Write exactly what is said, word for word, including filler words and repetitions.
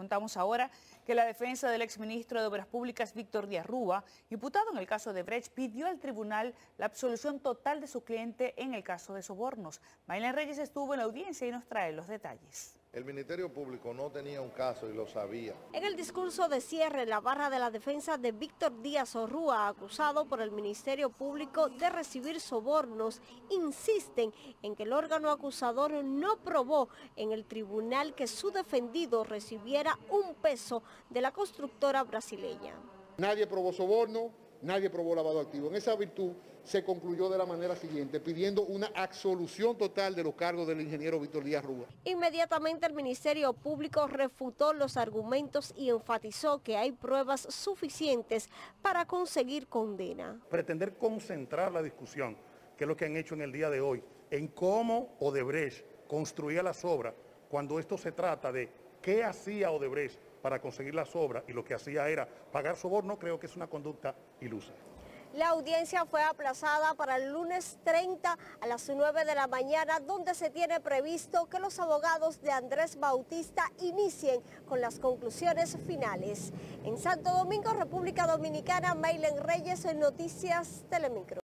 contamos ahora que la defensa del exministro de Obras Públicas, Víctor Díaz Rúa, imputado en el caso de Brecht, pidió al tribunal la absolución total de su cliente en el caso de sobornos. Maylen Reyes estuvo en la audiencia y nos trae los detalles. El Ministerio Público no tenía un caso y lo sabía. En el discurso de cierre, la barra de la defensa de Víctor Díaz Rúa, acusado por el Ministerio Público de recibir sobornos, insisten en que el órgano acusador no probó en el tribunal que su defendido recibiera un peso de la constructora brasileña. Nadie probó soborno, nadie probó lavado de activos. En esa virtud se concluyó de la manera siguiente, pidiendo una absolución total de los cargos del ingeniero Víctor Díaz Rúa. Inmediatamente el Ministerio Público refutó los argumentos y enfatizó que hay pruebas suficientes para conseguir condena. Pretender concentrar la discusión, que es lo que han hecho en el día de hoy, en cómo Odebrecht construía las obras, cuando esto se trata de qué hacía Odebrecht para conseguir las obras y lo que hacía era pagar soborno, creo que es una conducta ilusa. La audiencia fue aplazada para el lunes treinta a las nueve de la mañana, donde se tiene previsto que los abogados de Andrés Bautista inicien con las conclusiones finales. En Santo Domingo, República Dominicana, Maylen Reyes, en Noticias Telemicro.